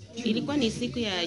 Ilikuwa ni siku ya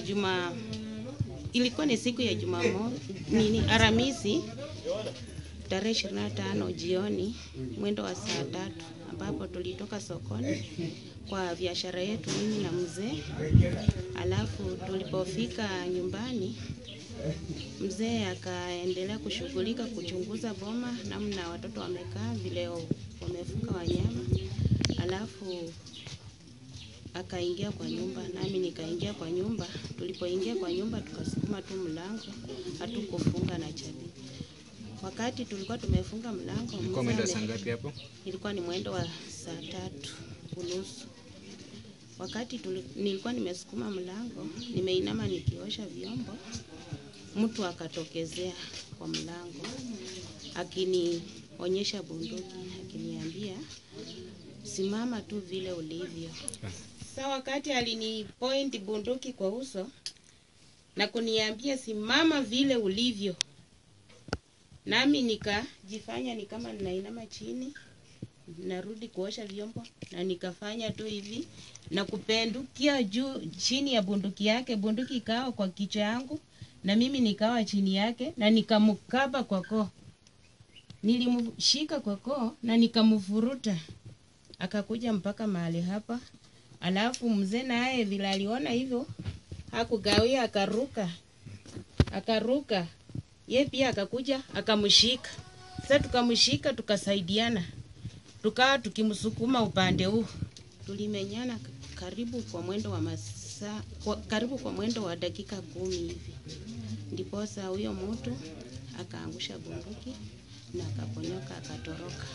Alhamisi tarehe 25 jioni mwendo wa saa 3 ambapo tulitoka sokoni kwa biashara yetu mimi na mzee. Alafu tulipofika nyumbani, mzee akaendelea kushughulika kuchunguza boma namna watoto wamekaa vile wamefuka wanyama. Alafu akaingia kwa nyumba, nami nikaingia kwa nyumba. Tulipoingia kwa nyumba tukasukuma tu mlango, hatukufunga na chabi. Wakati tulikuwa tumefunga mlango, ilikuwa mwendo saa ngapi hapo? Ilikuwa ni mwendo wa saa 3:30. Wakati nilikuwa nimesukuma mlango, nimeinama nikiosha vyombo, mtu akatokezea kwa mlango akinionyesha bunduki, akiniambia simama tu vile ulivyo. Sasa wakati alinipoint bunduki kwa uso na kuniambia simama vile ulivyo, nami nikajifanya ni kama ninainama chini, narudi kuosha vyombo, na nikafanya tu hivi na kupendukia juu chini ya bunduki yake. Bunduki ikawa kwa kichwa yangu na mimi nikawa chini yake, na nikamkaba kwa koo. Nilimshika kwa koo na nikamfuruta, akakuja mpaka mahali hapa. Alafu mzee naye vile aliona hivyo hakugawia, akaruka yeye pia akakuja akamshika. Sasa tukamshika, tukasaidiana, tukawa tukimsukuma upande huu. Tulimenyana karibu kwa mwendo wa dakika 10 hivi, ndipo sasa huyo mtu akaangusha bunduki na akaponyoka, akatoroka.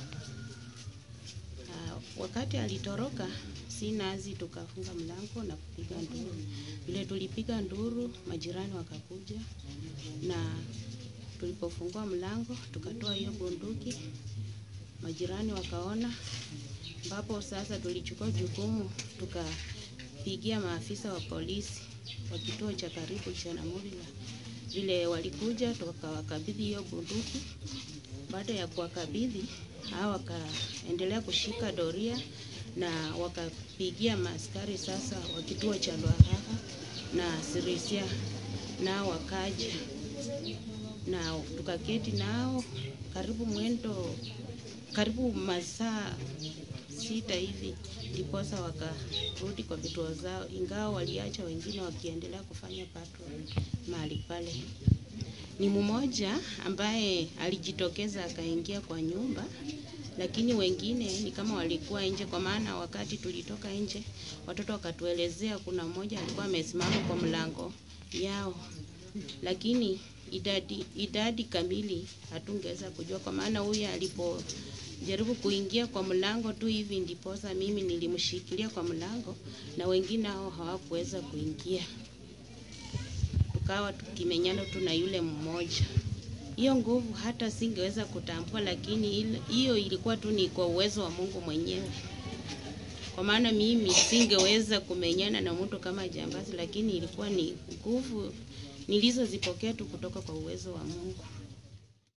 Wakati alitoroka, si nazi tukafunga mlango na kupiga nduru. Vile tulipiga nduru, majirani wakakuja, na tulipofungua mlango tukatoa hiyo bunduki, majirani wakaona, ambapo sasa tulichukua jukumu tukapigia maafisa wa polisi wa kituo cha karibu cha Namurila. Vile walikuja tukawakabidhi hiyo bunduki. Baada ya kuwakabidhi, hao wakaendelea kushika doria na wakapigia maaskari sasa wa kituo cha Lwahaha na Sirisia, nao wakaja na tukaketi nao karibu masaa 6 hivi, ndiposa wakarudi kwa vituo zao, ingawa waliacha wengine wakiendelea kufanya patrol mahali pale. Ni mmoja ambaye alijitokeza akaingia kwa nyumba, lakini wengine ni kama walikuwa nje, kwa maana wakati tulitoka nje watoto wakatuelezea kuna mmoja alikuwa amesimama kwa mlango yao, lakini idadi kamili hatungeweza kujua, kwa maana huyu alipojaribu kuingia kwa mlango tu hivi, ndiposa mimi nilimshikilia kwa mlango na wengine hao hawakuweza kuingia. Tukawa tukimenyana tu na yule mmoja. Hiyo nguvu hata singeweza kutambua, lakini hiyo ilikuwa tu ni kwa uwezo wa Mungu mwenyewe, kwa maana mimi singeweza kumenyana na mtu kama jambazi, lakini ilikuwa ni nguvu nilizozipokea tu kutoka kwa uwezo wa Mungu.